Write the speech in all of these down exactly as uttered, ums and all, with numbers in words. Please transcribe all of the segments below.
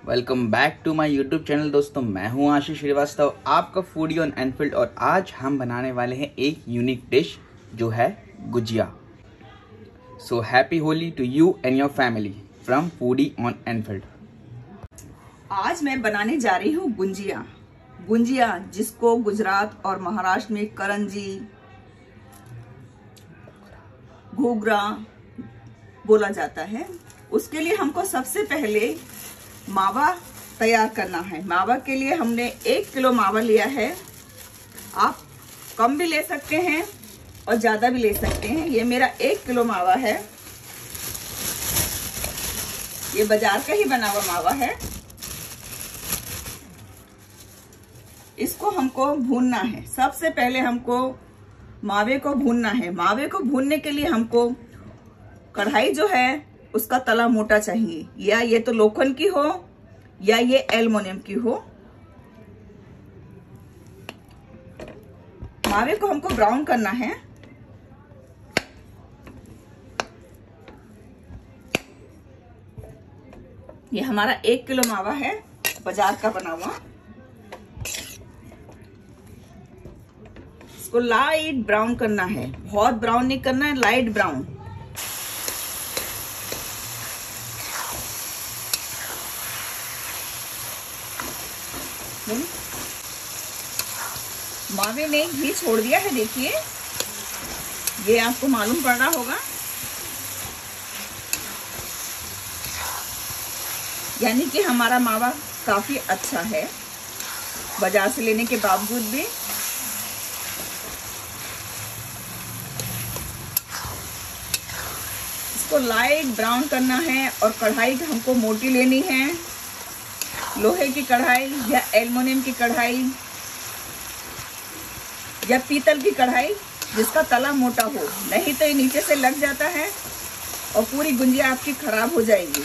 Welcome back to my YouTube channel. दोस्तों मैं हूं आशीष श्रीवास्तव, आपका फूडी ऑन एनफील्ड, और आज हम बनाने वाले हैं एक यूनिक डिश जो है gujiya. So happy Holi to you and your family from foodie on Enfield. आज मैं बनाने जा रही हूँ गुंजिया। गुंजिया जिसको गुजरात और महाराष्ट्र में करंजी, घूघरा बोला जाता है। उसके लिए हमको सबसे पहले मावा तैयार करना है। मावा के लिए हमने एक किलो मावा लिया है। आप कम भी ले सकते हैं और ज्यादा भी ले सकते हैं। ये मेरा एक किलो मावा है। ये बाजार का ही बना हुआ मावा है। इसको हमको भूनना है। सबसे पहले हमको मावे को भूनना है। मावे को भूनने के लिए हमको कढ़ाई जो है उसका तला मोटा चाहिए, या ये तो लोखंड की हो या ये एल्युमिनियम की हो। मावे को हमको ब्राउन करना है। ये हमारा एक किलो मावा है, बाजार का बना हुआ। इसको लाइट ब्राउन करना है, बहुत ब्राउन नहीं करना है, लाइट ब्राउन। मावे ने घी छोड़ दिया है, देखिए ये आपको मालूम पड़ रहा होगा। यानी कि हमारा मावा काफी अच्छा है बाजार से लेने के बावजूद भी। इसको लाइट ब्राउन करना है और कढ़ाई हमको मोटी लेनी है। लोहे की कढ़ाई या एल्युमिनियम की कढ़ाई या पीतल की कढ़ाई जिसका तला मोटा हो, नहीं तो ये नीचे से लग जाता है और पूरी गुंजिया आपकी खराब हो जाएगी।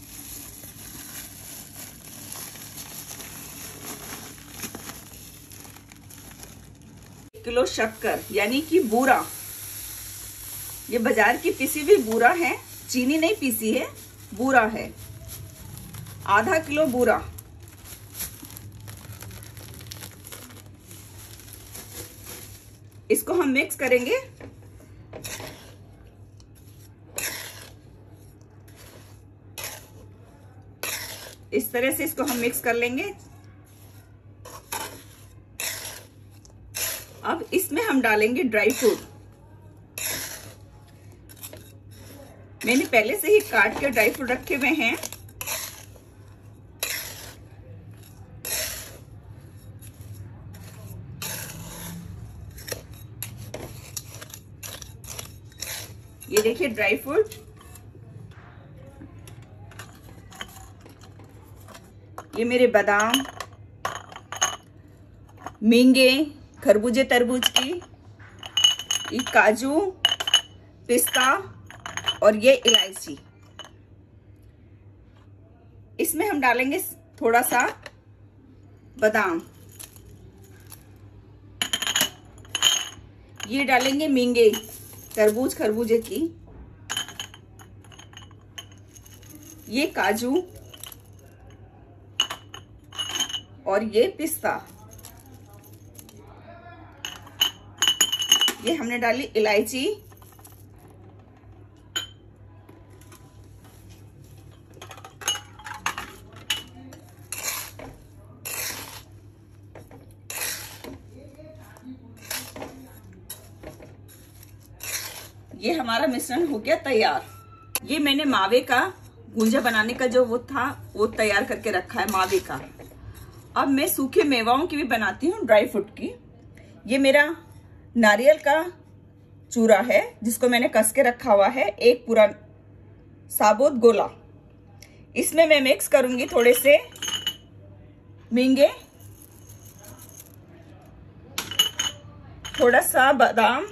एक किलो शक्कर यानी कि बूरा, ये बाजार की पिसी हुई बूरा है, चीनी नहीं पीसी है, बूरा है। आधा किलो बूरा। इसको हम मिक्स करेंगे। इस तरह से इसको हम मिक्स कर लेंगे। अब इसमें हम डालेंगे ड्राई फ्रूट। मैंने पहले से ही काट के ड्राई फ्रूट रखे हुए हैं। ये देखिए ड्राई फ्रूट। ये मेरे बादाम, मींगे, खरबूजे तरबूज की, ये काजू, पिस्ता और ये इलायची। इसमें हम डालेंगे थोड़ा सा बादाम। ये डालेंगे मींगे, तरबूज खरबूजे की। ये काजू और ये पिस्ता। ये हमने डाली इलायची। ये हमारा मिश्रण हो गया तैयार। ये मैंने मावे का गुंजिया बनाने का जो वो था वो तैयार करके रखा है मावे का। अब मैं सूखे मेवाओं की भी बनाती हूँ, ड्राई फ्रूट की। ये मेरा नारियल का चूरा है जिसको मैंने कस के रखा हुआ है, एक पूरा साबुत गोला। इसमें मैं मिक्स करूंगी थोड़े से मींगे, थोड़ा सा बादाम,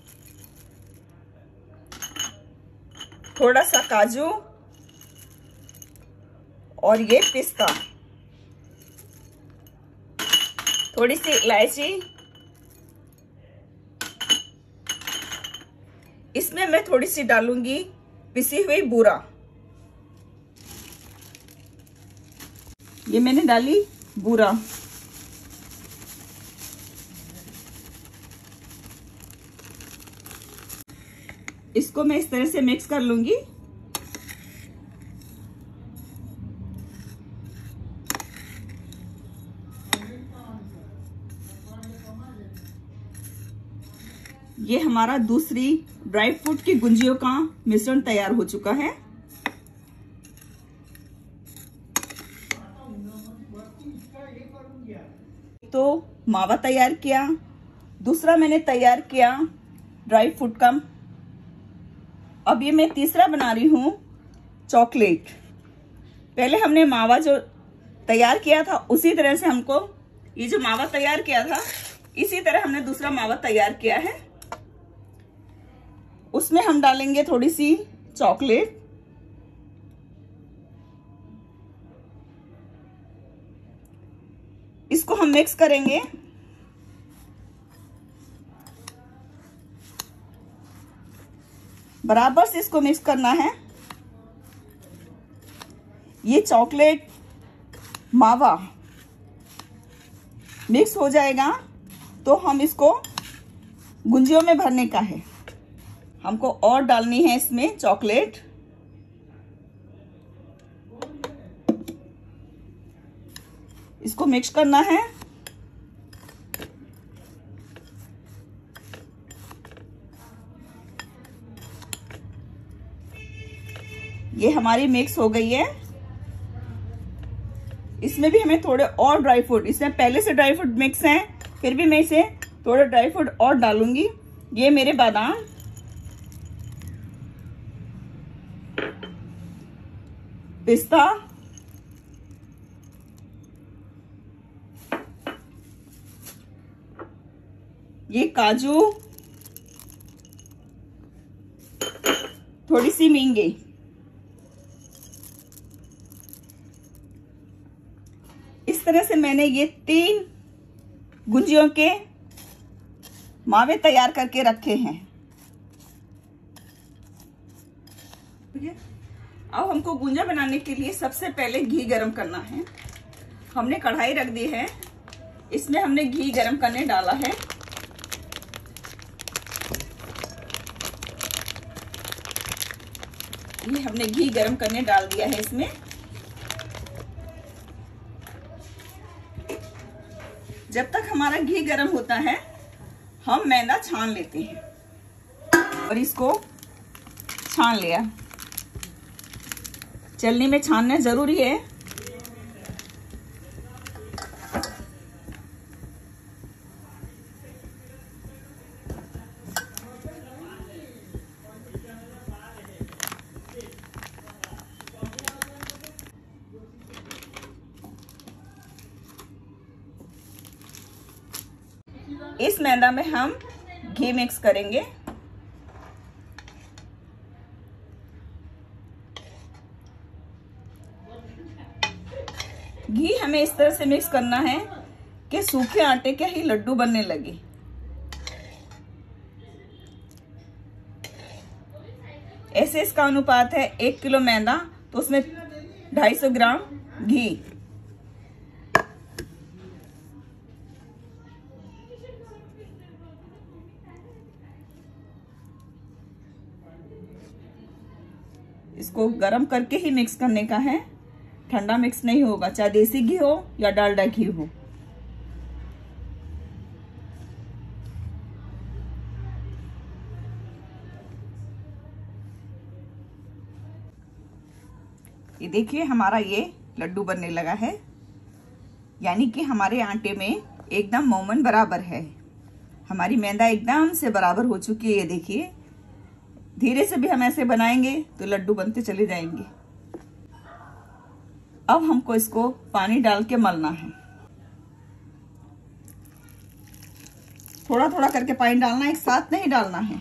थोड़ा सा काजू और ये पिस्ता, थोड़ी सी इलायची। इसमें मैं थोड़ी सी डालूंगी पिसी हुई बूरा। ये मैंने डाली बूरा। इसको मैं इस तरह से मिक्स कर लूंगी। ये हमारा दूसरी ड्राई फ्रूट की गुंजियों का मिश्रण तैयार हो चुका है। तो मावा तैयार किया, दूसरा मैंने तैयार किया ड्राई फ्रूट का। अब ये मैं तीसरा बना रही हूं चॉकलेट। पहले हमने मावा जो तैयार किया था उसी तरह से हमको ये जो मावा तैयार किया था इसी तरह हमने दूसरा मावा तैयार किया है। उसमें हम डालेंगे थोड़ी सी चॉकलेट, इसको हम मिक्स करेंगे। बराबर से इसको मिक्स करना है। ये चॉकलेट मावा मिक्स हो जाएगा तो हम इसको गुंजियों में भरने का है। हमको और डालनी है इसमें चॉकलेट। इसको मिक्स करना है। ये हमारी मिक्स हो गई है। इसमें भी हमें थोड़े और ड्राई फ्रूट, इसमें पहले से ड्राई फ्रूट मिक्स हैं, फिर भी मैं इसे थोड़े ड्राई फ्रूट और डालूंगी। ये मेरे बादाम, पिस्ता, ये काजू, थोड़ी सी मींगे, इस तरह से मैंने ये तीन गुंजियों के मावे तैयार करके रखे हैं। अब हमको गुंजा बनाने के लिए सबसे पहले घी गरम करना है। हमने कढ़ाई रख दी है, इसमें हमने घी गरम करने डाला है। ये हमने घी गरम करने डाल दिया है इसमें। जब तक हमारा घी गरम होता है हम मैदा छान लेते हैं। और इसको छान लिया। चलनी में छानना जरूरी है। इस मैदा में हम घी मिक्स करेंगे। घी हमें इस तरह से मिक्स करना है कि सूखे आटे के ही लड्डू बनने लगे। ऐसे इसका अनुपात है एक किलो मैदा तो उसमें ढाई सौ ग्राम घी। इसको गरम करके ही मिक्स करने का है, ठंडा मिक्स नहीं होगा, चाहे देसी घी हो या डालडा घी हो। ये देखिए हमारा ये लड्डू बनने लगा है, यानी कि हमारे आटे में एकदम मोमन बराबर है। हमारी मैदा एकदम से बराबर हो चुकी है। ये देखिए, धीरे से भी हम ऐसे बनाएंगे तो लड्डू बनते चले जाएंगे। अब हमको इसको पानी डाल के मलना है। थोड़ा थोड़ा करके पानी डालना है, एक साथ नहीं डालना है।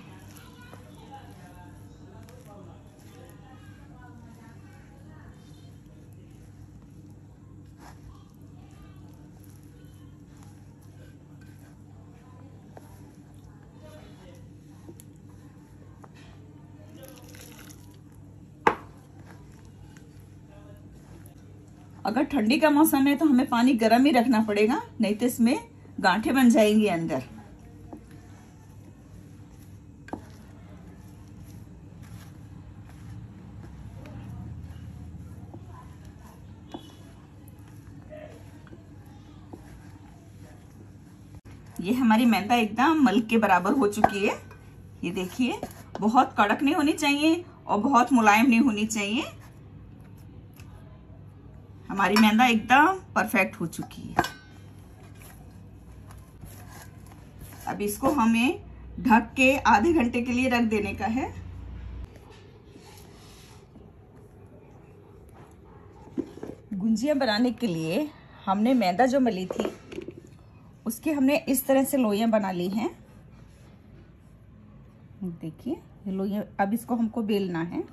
अगर ठंडी का मौसम है तो हमें पानी गर्म ही रखना पड़ेगा, नहीं तो इसमें गांठें बन जाएंगी अंदर। ये हमारी मैदा एकदम मल्क के बराबर हो चुकी है। ये देखिए, बहुत कड़क नहीं होनी चाहिए और बहुत मुलायम नहीं होनी चाहिए। हमारी मैदा एकदम परफेक्ट हो चुकी है। अब इसको हमें ढक के आधे घंटे के लिए रख देने का है। गुंजिया बनाने के लिए हमने मैदा जो मली थी उसकी हमने इस तरह से लोइयां बना ली हैं। देखिए ये लोइयां, अब इसको हमको बेलना है।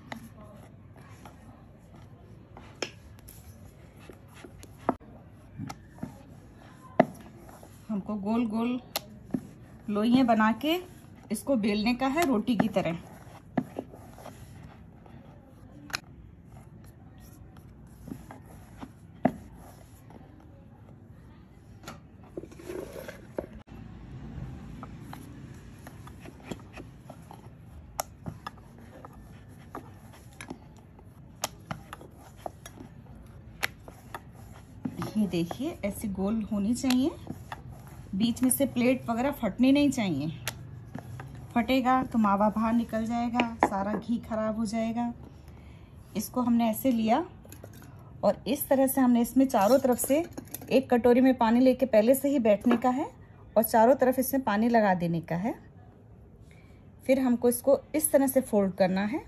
हमको गोल गोल लोइयां बना के इसको बेलने का है रोटी की तरह। ये देखिए ऐसे गोल होनी चाहिए, बीच में से प्लेट वगैरह फटनी नहीं चाहिए। फटेगा तो मावा बाहर निकल जाएगा, सारा घी खराब हो जाएगा। इसको हमने ऐसे लिया और इस तरह से हमने इसमें चारों तरफ से एक कटोरी में पानी लेके पहले से ही बैठने का है और चारों तरफ इसमें पानी लगा देने का है। फिर हमको इसको इस तरह से फोल्ड करना है।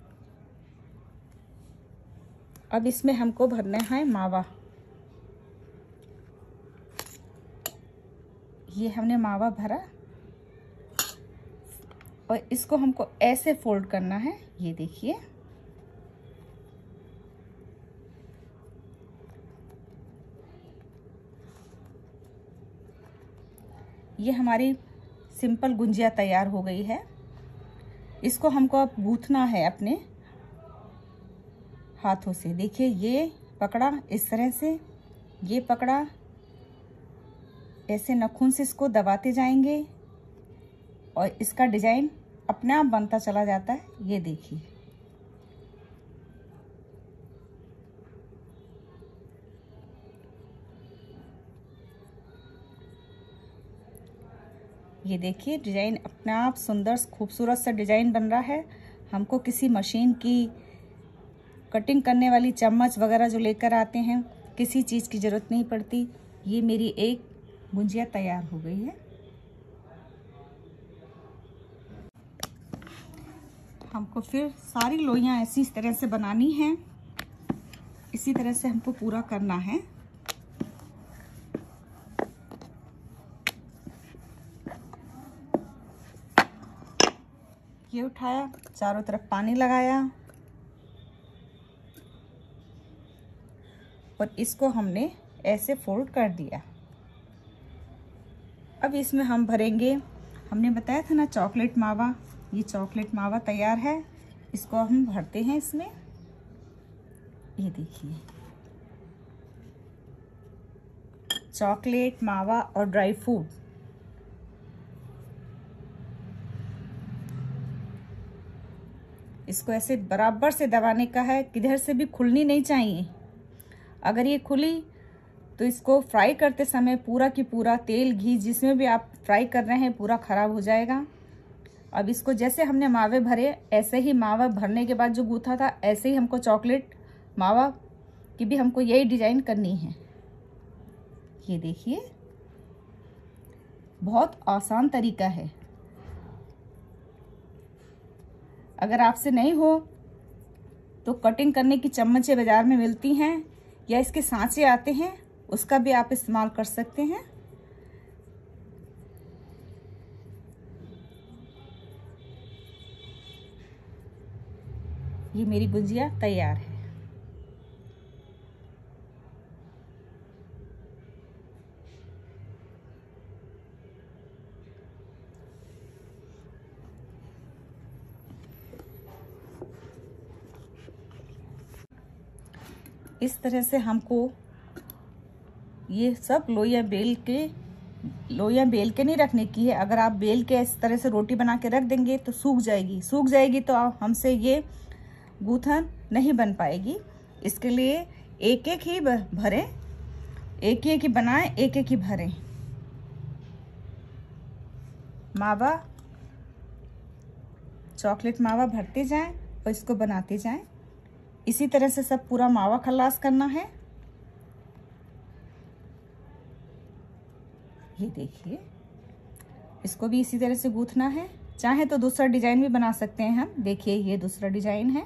अब इसमें हमको भरना है मावा। ये हमने मावा भरा और इसको हमको ऐसे फोल्ड करना है। ये देखिए, ये हमारी सिंपल गुंजिया तैयार हो गई है। इसको हमको अब गूंथना है अपने हाथों से। देखिए ये पकड़ा इस तरह से, ये पकड़ा, ऐसे नाखून से इसको दबाते जाएंगे और इसका डिजाइन अपने आप बनता चला जाता है। ये देखिए, ये देखिए डिजाइन अपने आप सुंदर खूबसूरत सा डिजाइन बन रहा है। हमको किसी मशीन की कटिंग करने वाली चम्मच वगैरह जो लेकर आते हैं, किसी चीज़ की ज़रूरत नहीं पड़ती। ये मेरी एक गुंजिया तैयार हो गई है। हमको फिर सारी लोइयां ऐसी इस तरह से बनानी है। इसी तरह से हमको पूरा करना है। ये उठाया, चारों तरफ पानी लगाया और इसको हमने ऐसे फोल्ड कर दिया। अब इसमें हम भरेंगे, हमने बताया था ना चॉकलेट मावा, ये चॉकलेट मावा तैयार है। इसको हम भरते हैं इसमें। ये देखिए चॉकलेट मावा और ड्राई फ्रूट। इसको ऐसे बराबर से दबाने का है, किधर से भी खुलनी नहीं चाहिए। अगर ये खुली तो इसको फ्राई करते समय पूरा की पूरा तेल घी जिसमें भी आप फ्राई कर रहे हैं पूरा खराब हो जाएगा। अब इसको जैसे हमने मावे भरे ऐसे ही मावा भरने के बाद जो गूथा था ऐसे ही हमको चॉकलेट मावा की भी हमको यही डिजाइन करनी है। ये देखिए बहुत आसान तरीका है। अगर आपसे नहीं हो तो कटिंग करने की चम्मचें बाजार में मिलती हैं या इसके सांचे आते हैं, उसका भी आप इस्तेमाल कर सकते हैं। ये मेरी गुंजिया तैयार है। इस तरह से हमको ये सब लोइयां बेल के लोइयां बेल के नहीं रखने की है। अगर आप बेल के इस तरह से रोटी बना के रख देंगे तो सूख जाएगी सूख जाएगी तो हमसे ये गूथन नहीं बन पाएगी। इसके लिए एक एक ही भरें, एक एक ही बनाएं, एक एक ही भरें। मावा, चॉकलेट मावा भरते जाएं और इसको बनाते जाएं। इसी तरह से सब पूरा मावा खल्लास करना है। ये देखिए, इसको भी इसी तरह से गूंथना है। चाहे तो दूसरा डिजाइन भी बना सकते हैं हम। देखिए ये दूसरा डिजाइन है।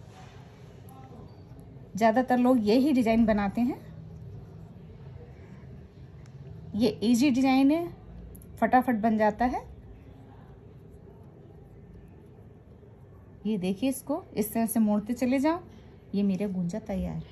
ज्यादातर लोग ये ही डिजाइन बनाते हैं। ये इजी डिजाइन है, फटाफट बन जाता है। ये देखिए, इसको इस तरह से मोड़ते चले जाओ। ये मेरा गुंजा तैयार है।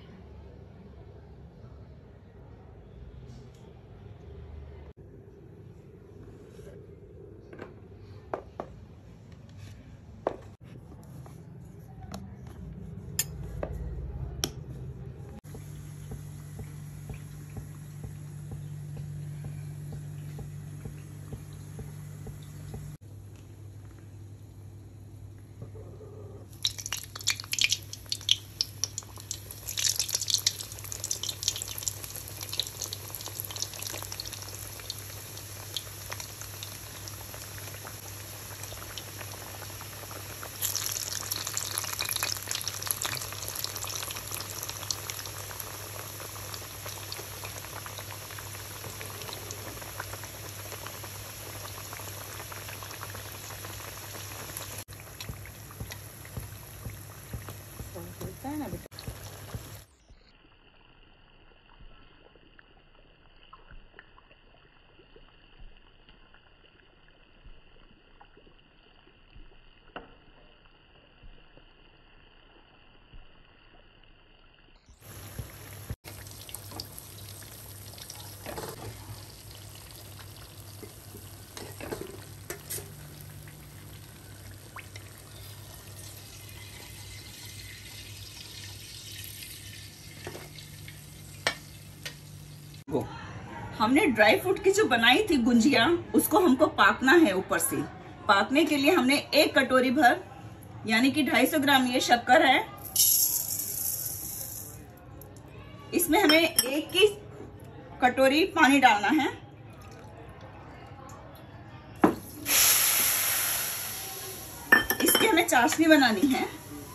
है ना बेटा। हमने ड्राई फ्रूट की जो बनाई थी गुंजिया, उसको हमको पाकना है। ऊपर से पाकने के लिए हमने एक कटोरी भर यानी कि ढाई सौ ग्राम ये शक्कर है। इसमें हमें एक की कटोरी पानी डालना है। इसकी हमें चाशनी बनानी है।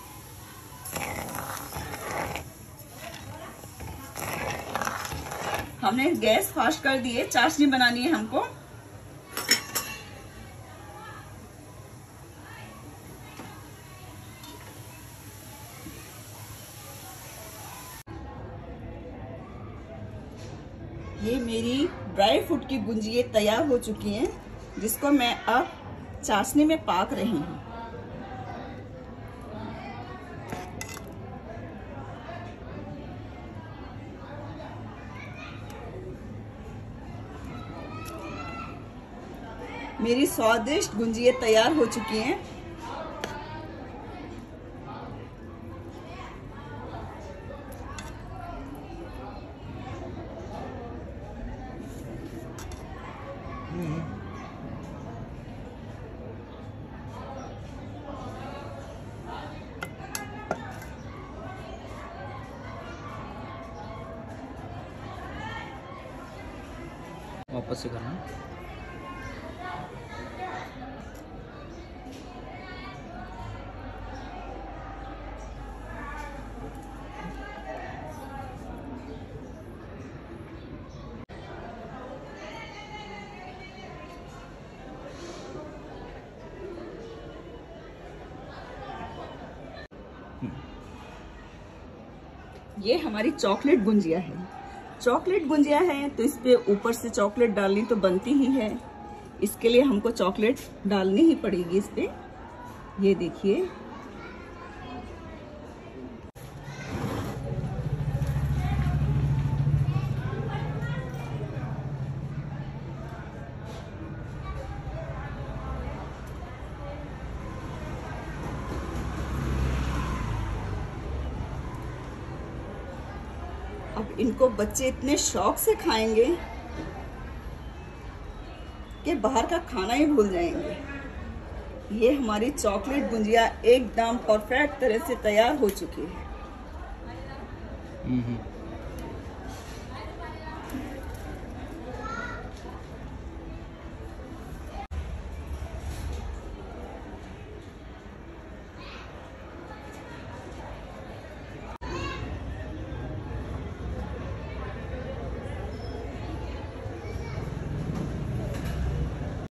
हमने गैस फास्ट कर दी है। चाशनी बनानी है हमको। ये मेरी ड्राई फ्रूट की गुंजिये तैयार हो चुकी हैं, जिसको मैं अब चाशनी में पाक रही हूँ। मेरी स्वादिष्ट गुंजिये तैयार हो चुकी हैं। वापस से करना। ये हमारी चॉकलेट गुंजिया है। चॉकलेट गुंजिया है तो इस पे ऊपर से चॉकलेट डालनी तो बनती ही है। इसके लिए हमको चॉकलेट डालनी ही पड़ेगी इस पे। ये देखिए, अब इनको बच्चे इतने शौक से खाएंगे कि बाहर का खाना ही भूल जाएंगे। ये हमारी चॉकलेट गुंजिया एकदम परफेक्ट तरह से तैयार हो चुकी है।